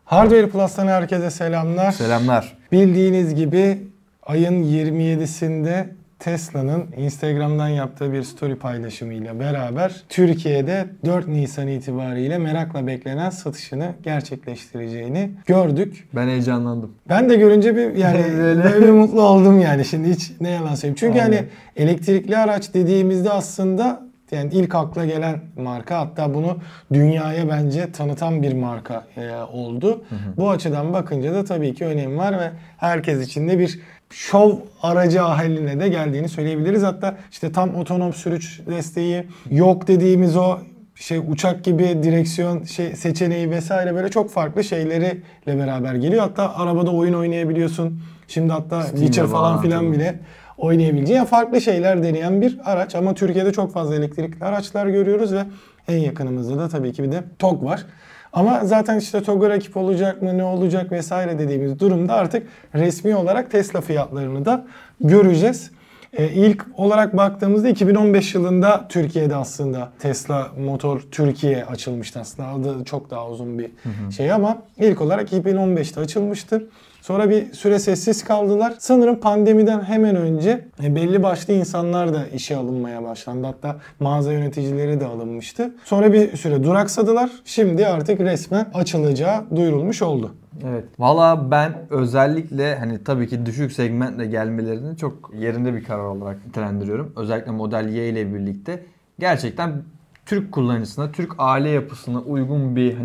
Hardware Plus'tan herkese selamlar. Selamlar. Bildiğiniz gibi ayın 27'sinde Tesla'nın Instagram'dan yaptığı bir story paylaşımıyla beraber Türkiye'de 4 Nisan itibariyle merakla beklenen satışını gerçekleştireceğini gördük. Ben heyecanlandım. Ben de görünce böyle mutlu oldum yani. Şimdi hiç ne yalan söyleyeyim. Çünkü Aynen. hani elektrikli araç dediğimizde aslında yani ilk akla gelen marka, hatta bunu dünyaya bence tanıtan bir marka oldu. Bu açıdan bakınca da tabii ki önemi var ve herkes için de bir şov aracı haline de geldiğini söyleyebiliriz. Hatta işte tam otonom sürüş desteği, yok dediğimiz o uçak gibi direksiyon seçeneği vesaire, böyle çok farklı şeyleriyle beraber geliyor. Hatta arabada oyun oynayabiliyorsun. Şimdi hatta Witcher falan filan bile oynayabileceğin, yani farklı şeyler deneyen bir araç. Ama Türkiye'de çok fazla elektrikli araçlar görüyoruz ve en yakınımızda da tabii ki bir de TOG var. Ama zaten işte TOG'a rakip olacak mı, ne olacak vesaire dediğimiz durumda artık resmi olarak Tesla fiyatlarını da göreceğiz. İlk olarak baktığımızda 2015 yılında Türkiye'de aslında Tesla Motor Türkiye açılmıştı. Aslında adı çok daha uzun bir şey ama ilk olarak 2015'te açılmıştı. Sonra bir süre sessiz kaldılar. Sanırım pandemiden hemen önce belli başlı insanlar da işe alınmaya başlandı. Hatta mağaza yöneticileri de alınmıştı. Sonra bir süre duraksadılar. Şimdi artık resmen açılacağı duyurulmuş oldu. Evet. Valla ben özellikle tabii ki düşük segmentle gelmelerini çok yerinde bir karar olarak nitelendiriyorum. Özellikle Model Y ile birlikte gerçekten Türk kullanıcısına, Türk aile yapısına uygun bir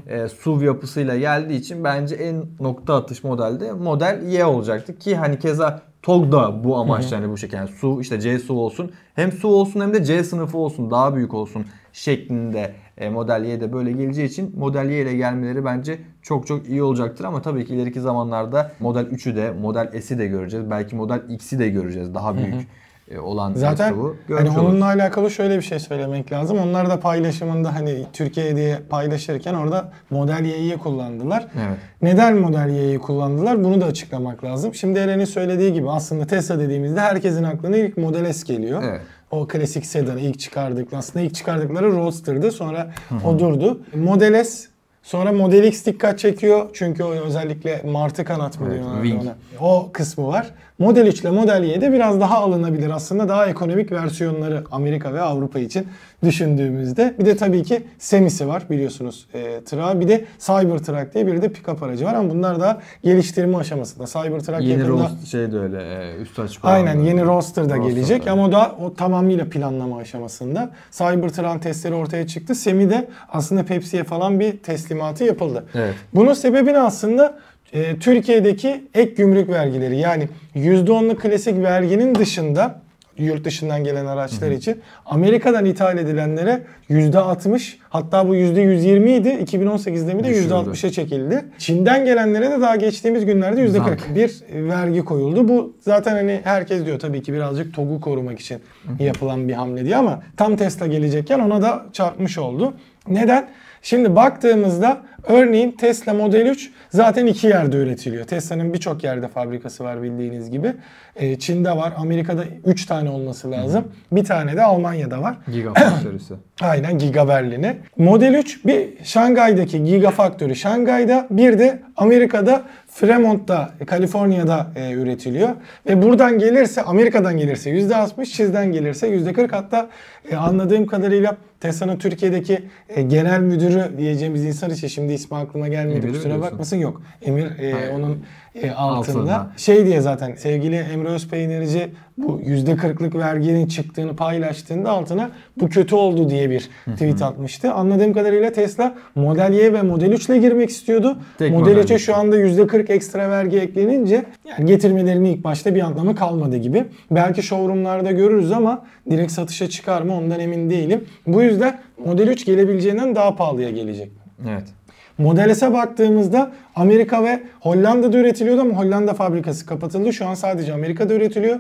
SUV yapısıyla geldiği için bence en nokta atış modelde Model Y olacaktı ki keza TOG da bu amaçla bu şekilde. Yani SUV, işte C SUV olsun. Hem SUV olsun hem de C sınıfı olsun, daha büyük olsun şeklinde Model Y'de böyle geleceği için Model Y ile gelmeleri bence çok çok iyi olacaktır. Ama tabii ki ileriki zamanlarda Model 3'ü de, Model S'i de göreceğiz. Belki Model X'i de göreceğiz. Daha büyük olan zaten onunla alakalı şöyle bir şey söylemek lazım. Onlar da paylaşımında Türkiye diye paylaşırken orada Model Y'yi kullandılar. Evet. Neden Model Y'yi kullandılar? Bunu da açıklamak lazım. Şimdi Eren'in söylediği gibi aslında Tesla dediğimizde herkesin aklına ilk Model S geliyor. Evet. O klasik sedanı ilk çıkardıkları. Aslında ilk çıkardıkları Roadster'dı. Sonra o durdu. Model S, sonra Model X dikkat çekiyor. Çünkü o özellikle martı kanat mı diyorlar ona. O kısmı var. Model 3 ile Model Y'de biraz daha alınabilir. Aslında daha ekonomik versiyonları Amerika ve Avrupa için düşündüğümüzde. Bir de tabii ki Semi'si var biliyorsunuz Truck'a. Bir de Cybertruck diye bir de pick-up aracı var ama bunlar da geliştirme aşamasında. Cybertruck yeni yakında... de öyle üst açık. Aynen, yeni Roadster da gelecek ama o tamamıyla planlama aşamasında. Cybertruck'ın testleri ortaya çıktı. Semi de aslında Pepsi'ye falan bir teslimatı yapıldı. Evet. Bunun sebebini aslında Türkiye'deki ek gümrük vergileri, yani %10'luk klasik verginin dışında yurt dışından gelen araçlar için Amerika'dan ithal edilenlere %60, hatta bu %120 idi. 2018'de mi de %60'a çekildi. Çin'den gelenlere de daha geçtiğimiz günlerde %40 bir vergi koyuldu. Bu zaten herkes diyor tabii ki birazcık TOG'u korumak için yapılan bir hamle diye, ama tam Tesla gelecekken ona da çarpmış oldu. Neden? Şimdi baktığımızda örneğin Tesla Model 3 zaten 2 yerde üretiliyor. Tesla'nın birçok yerde fabrikası var bildiğiniz gibi. Çin'de var, Amerika'da 3 tane olması lazım. Bir tane de Almanya'da var. Gigafaktörüsü. Aynen, Giga Berlin'i. Model 3 bir Şangay'daki Gigafaktörü Şangay'da, bir de Amerika'da Fremont'ta, Kaliforniya'da üretiliyor. Ve buradan gelirse, Amerika'dan gelirse %60, Çin'den gelirse %40, hatta anladığım kadarıyla Tesla'nın Türkiye'deki genel müdürü diyeceğimiz insan için şimdi ismi aklıma gelmedi, kusura bakmasın, yok. Emir onun altında. Diye zaten sevgili Emre Özpeynirci bu %40'lık verginin çıktığını paylaştığında altına bu kötü oldu diye bir tweet atmıştı. Anladığım kadarıyla Tesla Model Y ve Model 3 ile girmek istiyordu. Model 3'e şu anda %40 ekstra vergi eklenince getirmelerinin ilk başta bir anlamı kalmadı gibi. Belki showroomlarda görürüz ama direkt satışa çıkar mı ondan emin değilim. Bu yüzden Model 3 gelebileceğinden daha pahalıya gelecek. Evet. Model S'e baktığımızda Amerika ve Hollanda'da üretiliyordu ama Hollanda fabrikası kapatıldı. Şu an sadece Amerika'da üretiliyor.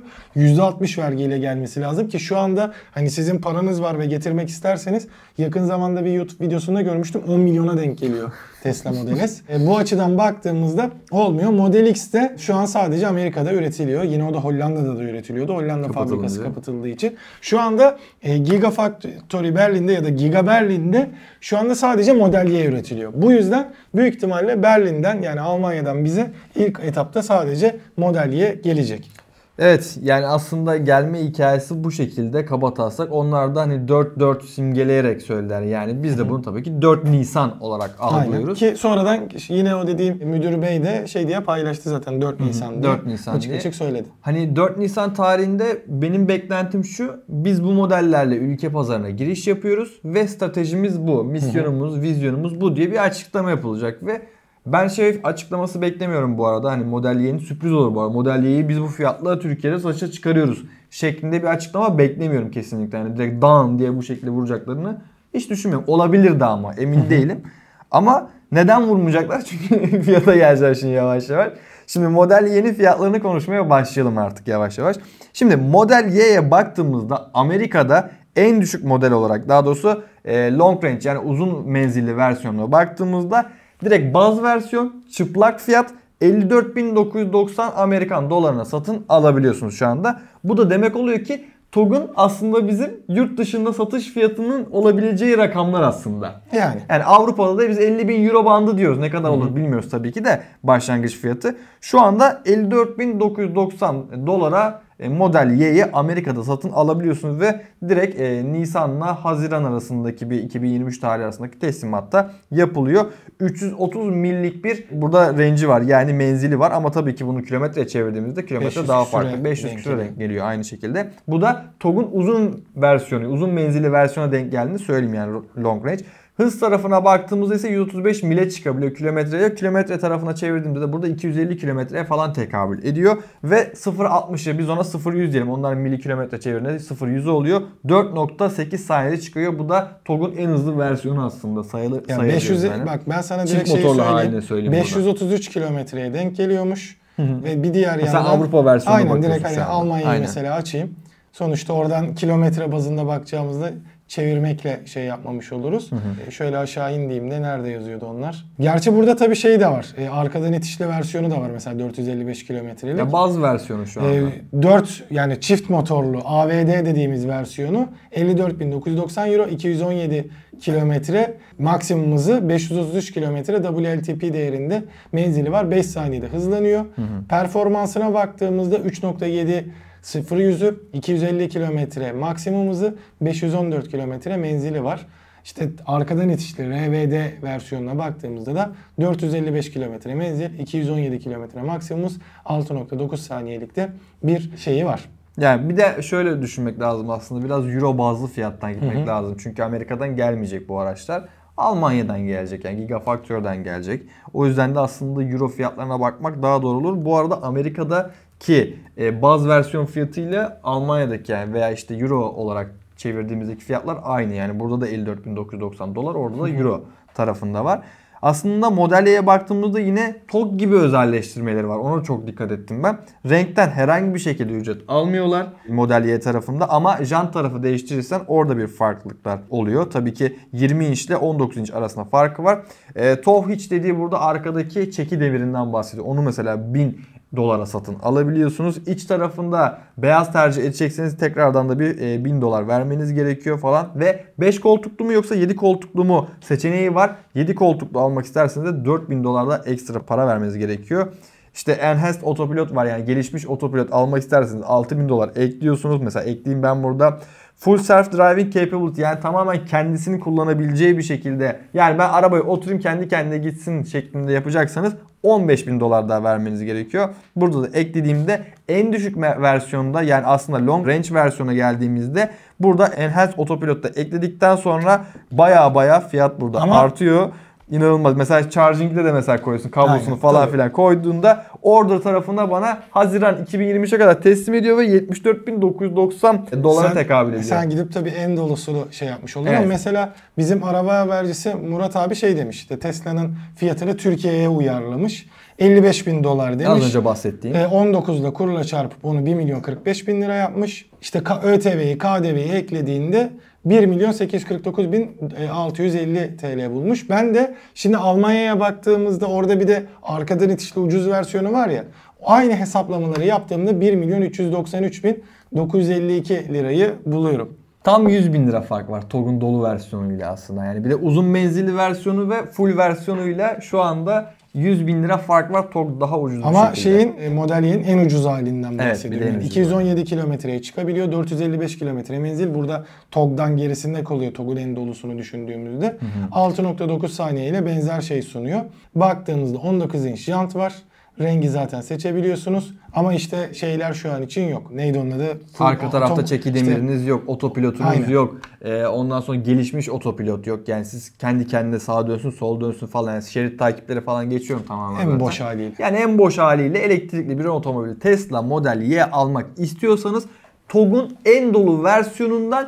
%60 vergiyle gelmesi lazım ki şu anda sizin paranız var ve getirmek isterseniz yakın zamanda bir YouTube videosunda görmüştüm, 10 milyona denk geliyor Tesla Model S. Bu açıdan baktığımızda olmuyor. Model X de şu an sadece Amerika'da üretiliyor. Yine o da Hollanda'da da üretiliyordu. Hollanda fabrikası kapatıldığı için. Şu anda Gigafactory Berlin'de ya da Giga Berlin'de şu anda sadece Model Y üretiliyor. Bu yüzden büyük ihtimalle Berlin'den yani Almanya'dan bize ilk etapta sadece Model Y gelecek. Evet, yani aslında gelme hikayesi bu şekilde kabataslak. Onlar da hani 4-4 simgeleyerek söylediler. Yani biz de bunu tabii ki 4 Nisan olarak algılıyoruz. Aynen. Ki sonradan yine o dediğim müdür bey de şey diye paylaştı zaten 4 Nisan diye. 4 Nisan açık diye. açık söyledi. Hani 4 Nisan tarihinde benim beklentim şu. Biz bu modellerle ülke pazarına giriş yapıyoruz ve stratejimiz bu. Misyonumuz, vizyonumuz bu diye bir açıklama yapılacak ve ben açıklaması beklemiyorum bu arada. Hani Model Y'nin sürpriz olur bu arada. Model Y'yi biz bu fiyatla Türkiye'de satışa çıkarıyoruz şeklinde bir açıklama beklemiyorum kesinlikle. Yani direkt dan diye bu şekilde vuracaklarını hiç düşünmüyorum. Olabilirdi ama emin değilim. Ama neden vurmayacaklar? Çünkü fiyata geleceğiz şimdi yavaş yavaş. Şimdi Model Y'nin fiyatlarını konuşmaya başlayalım artık yavaş yavaş. Şimdi Model Y'ye baktığımızda Amerika'da en düşük model olarak, daha doğrusu long range yani uzun menzilli versiyonuna baktığımızda direkt baz versiyon, çıplak fiyat 54.990 Amerikan dolarına satın alabiliyorsunuz şu anda. Bu da demek oluyor ki TOG'un aslında bizim yurt dışında satış fiyatının olabileceği rakamlar aslında. Yani Avrupa'da da biz 50.000 euro bandı diyoruz. Ne kadar olur bilmiyoruz tabii ki de başlangıç fiyatı. Şu anda 54.990 dolara Model Y'yi Amerika'da satın alabiliyorsunuz ve direkt Nisan'la Haziran arasındaki bir 2023 tarihi arasındaki teslimatta yapılıyor. 330 millik bir burada range'i var yani menzili var ama tabii ki bunu kilometreye çevirdiğimizde kilometre daha farklı. 500 küsure denk geliyor aynı şekilde. Bu da TOG'un uzun versiyonu, uzun menzilli versiyona denk geldiğini söyleyeyim yani long range. Hız tarafına baktığımızda ise 135 mile çıkabiliyor kilometreye. Kilometre tarafına çevirdiğimde de burada 250 kilometreye falan tekabül ediyor. Ve 0.60'ya biz ona 0.100 diyelim. Onlar mili kilometre çevirdiğinde 0.100 oluyor. 4.8 saniyede çıkıyor. Bu da TOG'un en hızlı versiyonu aslında yani 500 yani. Bak ben sana direkt söyleyeyim. 533 kilometreye denk geliyormuş. Ve bir diğer yandan Avrupa versiyonu aynen direkt hani Almanya'yı mesela açayım. Sonuçta oradan kilometre bazında bakacağımızda çevirmekle şey yapmamış oluruz. Şöyle aşağı indiğimde nerede yazıyordu onlar? Gerçi burada tabii şey de var. Arkadan itişli versiyonu da var mesela 455 kilometrelik. Ya baz versiyonu şu anda. 4 yani çift motorlu AVD dediğimiz versiyonu 54.990 euro 217 kilometre maksimum hızı 533 kilometre WLTP değerinde menzili var. 5 saniyede hızlanıyor. Performansına baktığımızda 3.7 0-100'ü 250 kilometre maksimum hızı 514 kilometre menzili var. İşte arkadan itişli RVD versiyonuna baktığımızda da 455 kilometre menzil 217 kilometre maksimum hız 6.9 saniyelikte bir şeyi var. Yani bir de şöyle düşünmek lazım aslında biraz euro bazlı fiyattan gitmek lazım. Çünkü Amerika'dan gelmeyecek bu araçlar. Almanya'dan gelecek yani Gigafactory'den gelecek. O yüzden de aslında euro fiyatlarına bakmak daha doğru olur. Bu arada Amerika'da ki baz versiyon fiyatıyla Almanya'daki yani veya işte euro olarak çevirdiğimizdeki fiyatlar aynı. Yani burada da 54.990 dolar orada da euro tarafında var. Aslında Model Y'ye baktığımızda yine TOG gibi özelleştirmeleri var. Ona çok dikkat ettim ben. Renkten herhangi bir şekilde ücret almıyorlar Model Y tarafında ama jant tarafı değiştirirsen orada bir farklılıklar oluyor. Tabii ki 20 inç ile 19 inç arasında farkı var. TOG hiç dediği burada arkadaki çeki demirinden bahsediyor. Onu mesela 1000 dolara satın alabiliyorsunuz. İç tarafında beyaz tercih edecekseniz tekrardan da bir 1000 dolar vermeniz gerekiyor falan. Ve 5 koltuklu mu yoksa 7 koltuklu mu seçeneği var. 7 koltuklu almak isterseniz de 4000 dolarda ekstra para vermeniz gerekiyor. İşte Enhanced Autopilot var yani gelişmiş otopilot almak isterseniz 6000 dolar ekliyorsunuz. Mesela ekleyeyim ben burada. Full Self Driving Capability yani tamamen kendisini kullanabileceği bir şekilde yani ben arabayı oturayım kendi kendine gitsin şeklinde yapacaksanız 15.000 dolar daha vermeniz gerekiyor. Burada da eklediğimde en düşük versiyonda yani aslında long range versiyona geldiğimizde burada Enhanced Autopilot'ta ekledikten sonra baya fiyat burada artıyor. İnanılmaz. Mesela charging'de de mesela koyuyorsun kablosunu falan filan koyduğunda order tarafına bana Haziran 2023'e kadar teslim ediyor ve 74.990 dolara tekabül ediyor. Sen gidip tabii en dolusunu şey yapmış oluyor ama mesela bizim araba habercisi Murat abi şey demiş işte Tesla'nın fiyatını Türkiye'ye uyarlamış. 55.000 dolar demiş. Az önce bahsettiğim. 19'la kurla çarpıp onu 1.045.000 lira yapmış. İşte ÖTV'yi, KDV'yi eklediğinde 1.849.650 TL bulmuş. Ben de şimdi Almanya'ya baktığımızda orada bir de arkadan itişli ucuz versiyonu var ya. Aynı hesaplamaları yaptığımda 1.393.952 lirayı buluyorum. Tam 100 bin lira fark var TOG'un dolu versiyonuyla aslında. Yani bir de uzun menzilli versiyonu ve full versiyonuyla şu anda 100 bin lira fark var. TOG daha ucuz ama bir şekilde. Model Y'nin en ucuz halinden bahsediyorum. en Yani ucuz 217 kilometreye çıkabiliyor. 455 kilometre menzil. Burada TOG'dan gerisinde kalıyor. TOG'un en dolusunu düşündüğümüzde. 6.9 saniye ile benzer şey sunuyor. Baktığımızda 19 inç jant var. Rengi zaten seçebiliyorsunuz. Ama işte şeyler şu an için yok. Neydi onun adı? Arka tarafta çeki demiriniz yok. Otopilotunuz Aynen. yok. Ondan sonra gelişmiş otopilot yok. Yani siz kendi kendine sağa dönsün, sol dönsün falan. Yani şerit takipleri falan geçiyorum tamamen. En zaten. boş haliyle. Yani en boş haliyle elektrikli bir otomobil Tesla Model Y almak istiyorsanız TOG'un en dolu versiyonundan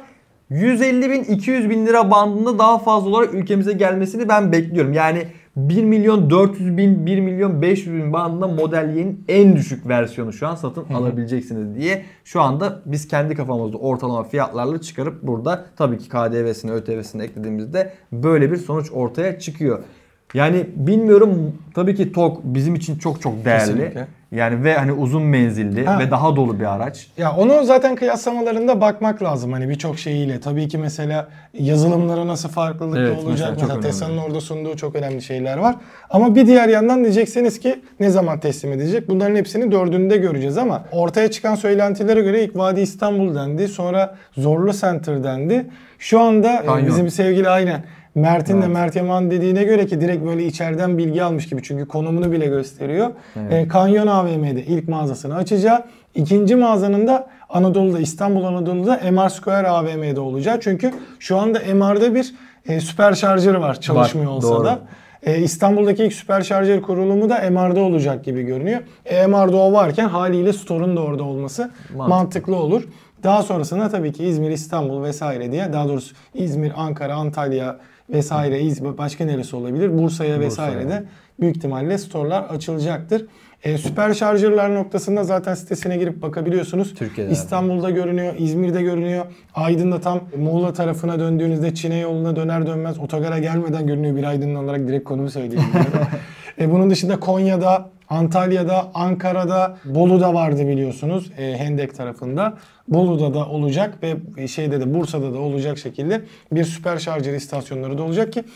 150 bin 200 bin lira bandında daha fazla olarak ülkemize gelmesini ben bekliyorum. Yani 1 milyon 400 bin 1 milyon 500 bin bandında Model Y'nin en düşük versiyonu şu an satın alabileceksiniz diye şu anda biz kendi kafamızda ortalama fiyatlarla çıkarıp burada tabii ki KDV'sini ÖTV'sini eklediğimizde böyle bir sonuç ortaya çıkıyor. Yani bilmiyorum, tabii ki TOG bizim için çok çok değerli. Kesinlikle. Yani ve hani uzun menzilli ve daha dolu bir araç. Ya onu zaten kıyaslamalarında bakmak lazım hani birçok şeyiyle. Tabii ki mesela yazılımları nasıl farklılıklı Evet, olacak. mesela çok Mesela önemli. Tesla'nın orada sunduğu çok önemli şeyler var. Ama bir diğer yandan diyeceksiniz ki ne zaman teslim edecek? Bunların hepsini 4'ünde göreceğiz ama ortaya çıkan söylentilere göre ilk Vadi İstanbul dendi. Sonra Zorlu Center dendi. Şu anda bizim sevgili aynen Mert'in de Mert Yaman dediğine göre ki direkt böyle içeriden bilgi almış gibi çünkü konumunu bile gösteriyor. Kanyon AVM'de ilk mağazasını açacağı. İkinci mağazanın da Anadolu'da, İstanbul Anadolu'da MR Square AVM'de olacak. Çünkü şu anda MR'da bir süper şarjör var çalışmıyor olsa doğru. da. İstanbul'daki ilk süper şarjör kurulumu da MR'da olacak gibi görünüyor. MR'da o varken haliyle store'un da orada olması mantıklı olur. Daha sonrasında tabii ki İzmir, İstanbul vesaire diye, daha doğrusu İzmir, Ankara, Antalya vesaire, başka neresi olabilir? Bursa'ya vesaire de büyük ihtimalle store'lar açılacaktır. Süper şarjörler noktasında zaten sitesine girip bakabiliyorsunuz. Türkiye'de İstanbul'da görünüyor, İzmir'de görünüyor. Aydın'da tam Muğla tarafına döndüğünüzde Çin'e yoluna döner dönmez otogara gelmeden görünüyor. Bir Aydınlı olarak direkt konumu söyleyeyim. Bunun dışında Konya'da, Antalya'da, Ankara'da, Bolu'da vardı biliyorsunuz Hendek tarafında. Bolu'da da olacak ve şeyde de Bursa'da da olacak şekilde bir süper şarjör istasyonları da olacak ki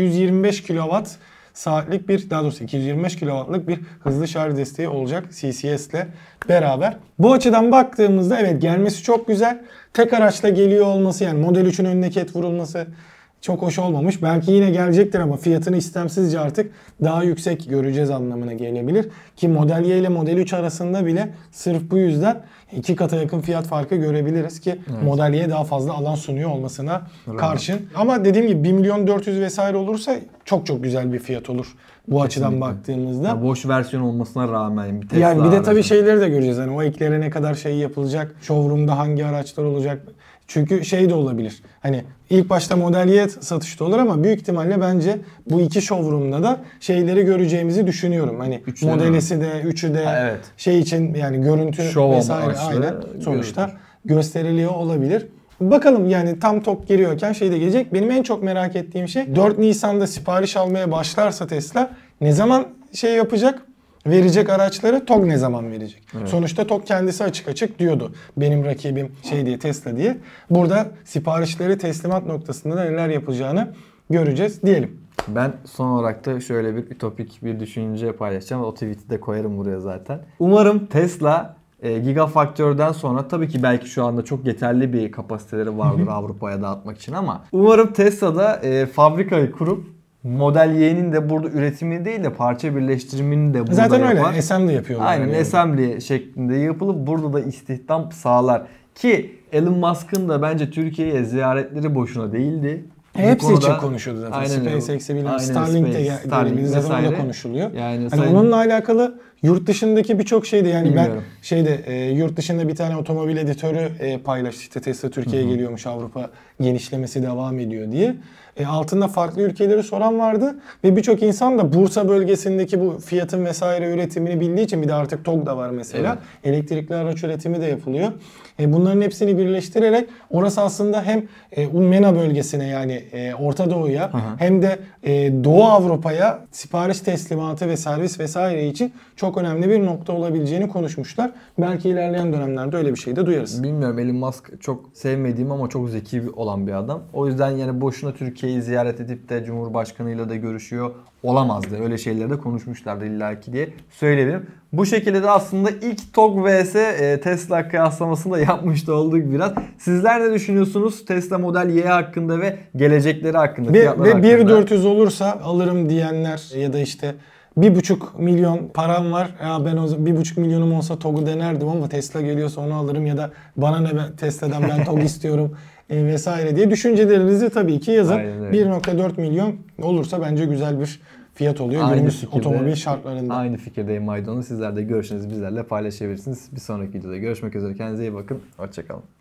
225 kW saatlik bir, daha doğrusu 225 kW'lık bir hızlı şarj desteği olacak CCS ile beraber. Bu açıdan baktığımızda evet gelmesi çok güzel. Tek araçla geliyor olması, yani Model 3'ün önüne ket vurulması çok hoş olmamış. Belki yine gelecektir ama fiyatını istemsizce artık daha yüksek göreceğiz anlamına gelebilir. Ki Model Y ile Model 3 arasında bile sırf bu yüzden 2 kata yakın fiyat farkı görebiliriz ki Model Y daha fazla alan sunuyor olmasına karşın. Ama dediğim gibi 1 milyon 400 vesaire olursa çok çok güzel bir fiyat olur bu açıdan baktığımızda. Ya boş versiyon olmasına rağmen bir Tesla Yani bir de tabii aracı. şeyleri de göreceğiz. Hani o eklere ne kadar şey yapılacak, showroom'da hangi araçlar olacak. Çünkü şey de olabilir. Hani ilk başta Model Y satışta olur ama büyük ihtimalle bence bu iki showroom'da da şeyleri göreceğimizi düşünüyorum. Hani Model S'i de, 3'ü de şey için yani görüntü Show vesaire aynen sonuçta gösteriliyor olabilir. Bakalım yani tam TOG giriyorken şey de gelecek. Benim en çok merak ettiğim şey 4 Nisan'da sipariş almaya başlarsa Tesla ne zaman şey yapacak? Verecek araçları, TOG ne zaman verecek? Evet. Sonuçta TOG kendisi açık açık diyordu. Benim rakibim şey diye, Tesla diye. Burada siparişleri teslimat noktasında da neler yapacağını göreceğiz diyelim. Ben son olarak da şöyle bir ütopik bir düşünce paylaşacağım. O tweet'i de koyarım buraya zaten. Umarım Tesla Gigafactory'den sonra, tabii ki belki şu anda çok yeterli bir kapasiteleri vardır Avrupa'ya dağıtmak için ama umarım Tesla'da fabrikayı kurup Model Y'nin de burada üretimini değil de parça birleştirimini de burada zaten yapar. Zaten öyle. Assembly yapıyorlar. Aynen yani assembly şeklinde yapılıp burada da istihdam sağlar. Ki Elon Musk'ın da bence Türkiye'ye ziyaretleri boşuna değildi. Hepsi için konuşuyordu zaten. SpaceX'e bilmem Starlink de gelebildi. Zaten o da konuşuluyor. Yani hani onunla alakalı yurt dışındaki birçok şeyde yani bilmiyorum. Ben yurt dışında bir tane otomobil editörü paylaştı. İşte Tesla Türkiye'ye geliyormuş, Avrupa genişlemesi devam ediyor diye. altında farklı ülkeleri soran vardı ve birçok insan da Bursa bölgesindeki bu Fiat'ın vesaire üretimini bildiği için, bir de artık TOG da var mesela. Evet. Elektrikli araç üretimi de yapılıyor. Bunların hepsini birleştirerek orası aslında hem MENA bölgesine, yani Orta Doğu'ya, hem de Doğu Avrupa'ya sipariş teslimatı ve servis vesaire için çok önemli bir nokta olabileceğini konuşmuşlar. Belki ilerleyen dönemlerde öyle bir şey de duyarız. Bilmiyorum, Elon Musk çok sevmediğim ama çok zeki olan bir adam. O yüzden yani boşuna Türkiye'yi ziyaret edip de Cumhurbaşkanıyla da görüşüyor olamazdı. Öyle şeyleri de konuşmuşlardı illaki diye söyleyebilirim. Bu şekilde de aslında ilk TOG vs Tesla kıyaslamasını da yapmış da olduk biraz. Sizler ne düşünüyorsunuz Tesla Model Y hakkında ve gelecekleri hakkında, fiyatları hakkında? Ve 1.400 olursa alırım diyenler ya da işte 1,5 milyon param var, ya ben o 1,5 milyonum olsa TOG'u denerdim ama Tesla geliyorsa onu alırım, ya da bana ne, Tesla'dan ben TOG istiyorum vesaire diye düşüncelerinizi tabii ki yazın. 1.4 milyon olursa bence güzel bir fiyat oluyor günümüz otomobil şartlarında. Aynı fikirdeyim Aydın'ın. Sizler de görüşünüzü bizlerle paylaşabilirsiniz. Bir sonraki videoda görüşmek üzere. Kendinize iyi bakın. Hoşçakalın.